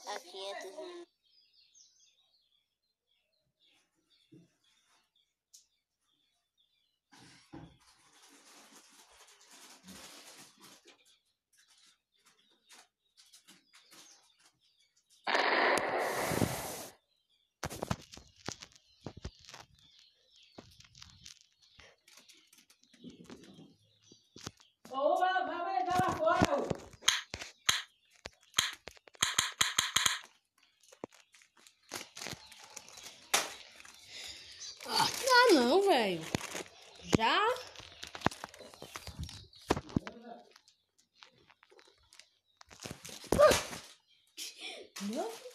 a 500 minutos. Ô, vai entrar lá fora, ô. Ah, não, velho. Já? Não.